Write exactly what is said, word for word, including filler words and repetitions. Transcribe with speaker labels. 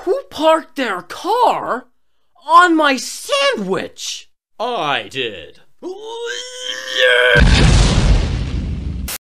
Speaker 1: Who parked their car on my sandwich?
Speaker 2: I did.